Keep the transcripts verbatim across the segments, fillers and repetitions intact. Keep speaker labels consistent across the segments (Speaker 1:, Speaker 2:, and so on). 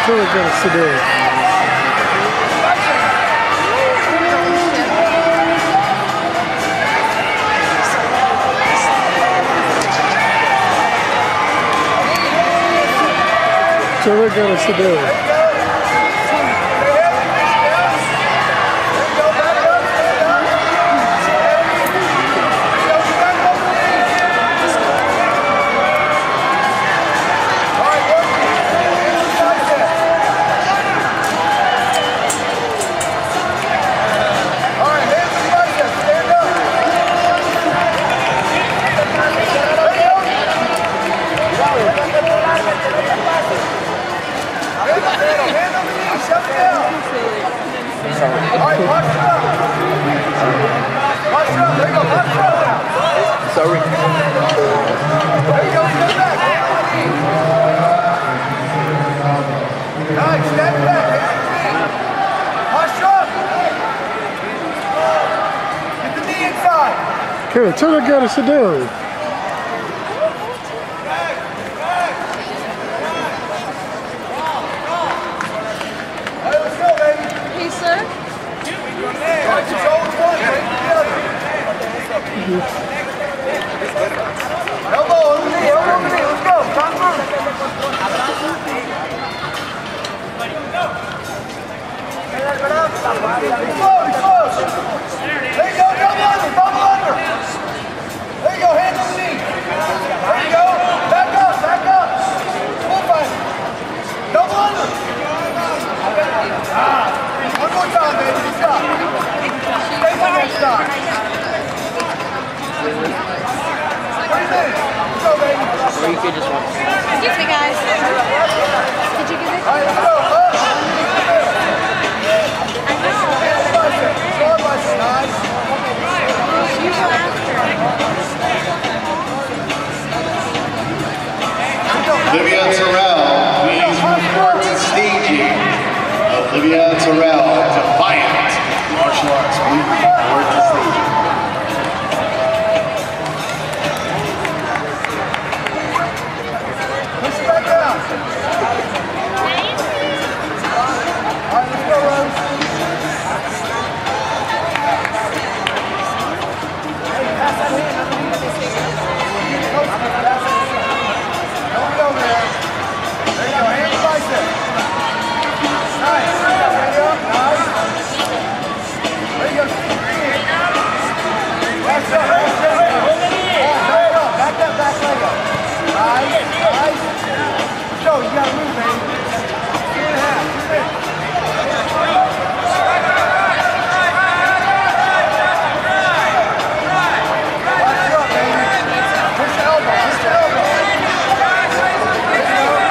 Speaker 1: really good at Sadu. So we're going to Sadu.
Speaker 2: Sorry.
Speaker 3: Nice, step back. Push up. Get the knee inside.
Speaker 1: Okay, so we're going to Sadu.
Speaker 3: Elbow on the knee, elbow on the knee, let's go, Conroe. Close, close. There you go, double under, double under. There you go, hands on the knee. There you go, back up, back up. Full fight. Double under. Ah. One more time, baby, stop. Stay for next time.
Speaker 2: Or you could just walk.
Speaker 4: Excuse me, guys. Did you get it?
Speaker 3: All right, let's go.
Speaker 4: You go after.
Speaker 5: Olivia Terrell, please report to staging. Olivia Terrell, Defiant Martial Arts, please report to staging.
Speaker 3: Push it back down. All right, let's go, Rose. Hey, pass that hand underneath this thing. Don't get over there. There you go, hand bicep. Nice. Ready up, nice. There you go. That's up, that's up. Back up, back that back leg up. Nice, nice. Let's go, you gotta move, baby. Two and a half, two minutes. Watch up, baby. Push the elbow, push the elbow. There you go.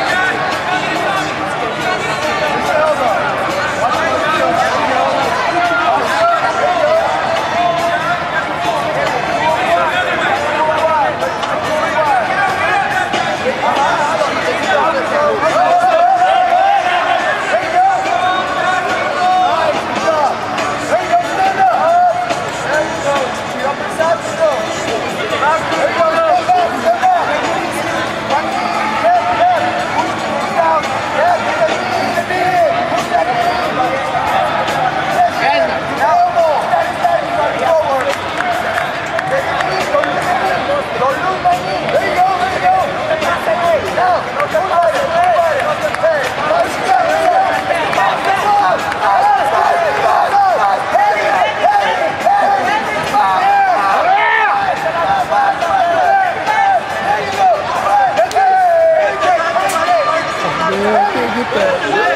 Speaker 3: Push the elbow. Watch the elbow. There you go. Watch up, there you go.
Speaker 1: Yeah, I can't get that.